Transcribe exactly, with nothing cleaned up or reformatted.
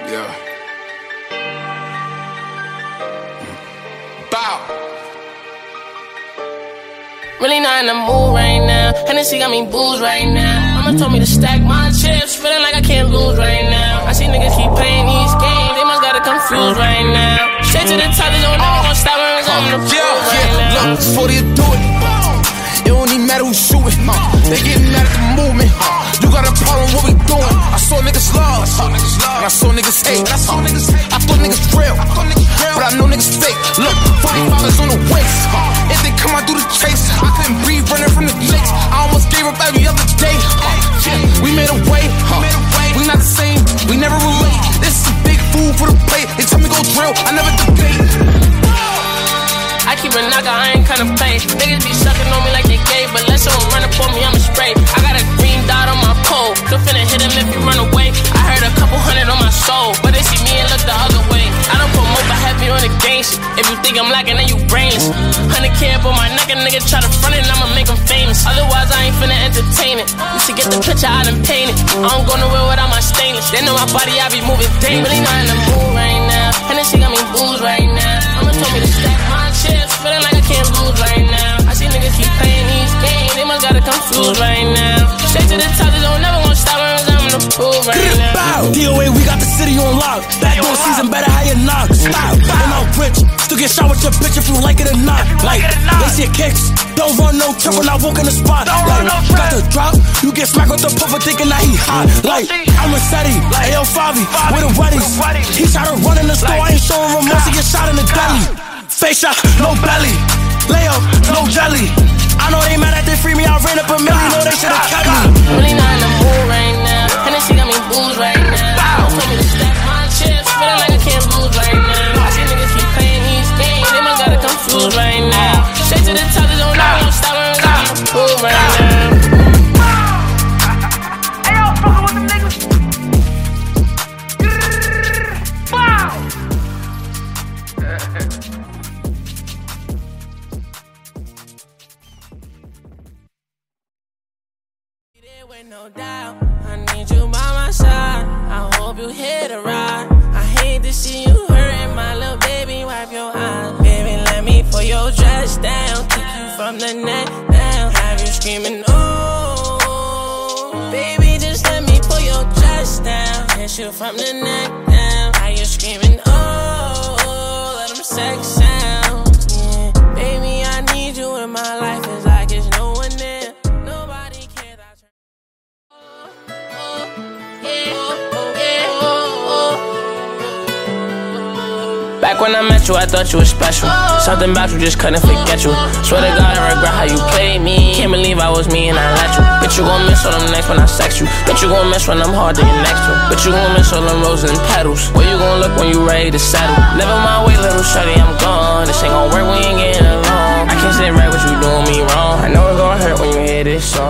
Yeah. Bow. Really not in the mood right now. Hennessy got me booze right now. Mama told me to stack my chips, feeling like I can't lose right now. I see niggas keep playing these games, they must got it confused right now. Straight to the top, they don't never gon' stop when I'm on the pool Yeah, right yeah, now. look, before they do it, it don't even matter who's shooting. They getting mad at the movement. You got a problem, what we doing? I saw niggas love, and I saw niggas hate. I saw niggas hate. I thought niggas real, but I know niggas fake. Look, forty-five is on the waist. If they come out through the chase, I couldn't breathe running from the lakes. I almost gave up every other day. We made a way, we not the same, we never relate. This is big food for the plate. They tell me go drill, I never debate. I keep a knocker, I ain't kinda play. Niggas be sucking on me like they gay, but let someone run up on me, I'ma spray. I got a green dot on my pole, still finna hit him if you run away. I heard a couple hundred on my soul, but they see me and look the other way. I don't promote but heavy on the gang shit. If you think I'm lacking, then you brains. Hundred K up on my neck, a nigga try to front it, and I'ma make him famous. Otherwise, I ain't finna entertain it. You should get the picture, I done paint it. I don't go nowhere without my stainless. They know my body, I be moving dangerous. Really not in the mood right now. Hennessy got me booze right now. Mama told me to stack my chips, feeling like I can't lose right now. I see niggas keep playing these games, they must got it confused right now. Straight to the top, they don't never gon' stop when I'm in the pool right now. D O A, we got the city on lock. Backdoor season, better how you knock. Stop, and I'm rich. Still get shot with your bitch if you like it or not. Like, they see kicks. Don't run no trip when I walk in the spot. Like, got the drop, you get smacked with the puffer thinking that he hot. Like, I'm a Seti, like L five with a wedding. He tried to run in the store, I ain't showing remorse, he get shot in the deli. Face shot, no belly. Lay up, no jelly. I know they mad at they free me, I ran up a million, know they should've kept me. Really not in the mood right now. Hennessy got me booze right now. Mama told me to stack my chips, feeling like I can't lose right now. I see niggas keep playing these games, they must got it confused right now. Straight to the top, they don't know I'm stop when I'm in the pool right now. Hey, y'all fucking with them niggas. Wow. With no doubt, I need you by my side. I hope you hit a ride. I hate to see you hurting, my little baby. Wipe your eyes, baby. Let me pull your dress down, kick you from the neck down. Have you screaming, ooh, baby? Just let me pull your dress down, hit you from the neck down. Are you screaming, ooh? Let them sex sound, yeah. Baby, I need you in my life. It's like it's no one there. Nobody cares. Back when I met you, I thought you were special. Something about you just couldn't forget you. Swear to God, I regret how you played me. Can't believe I was me and I let you. Bitch, you gon' miss all them nights when I sex you. Bitch, you gon' miss when I'm hard to get next to. Bitch, you gon' miss all them roses and petals. Where you gon' look when you ready to settle? Living my way, little shorty, I'm gone. This ain't gon' work, we ain't getting along. I can't sit right with you doing me wrong. I know it's gon' hurt when you hear this song.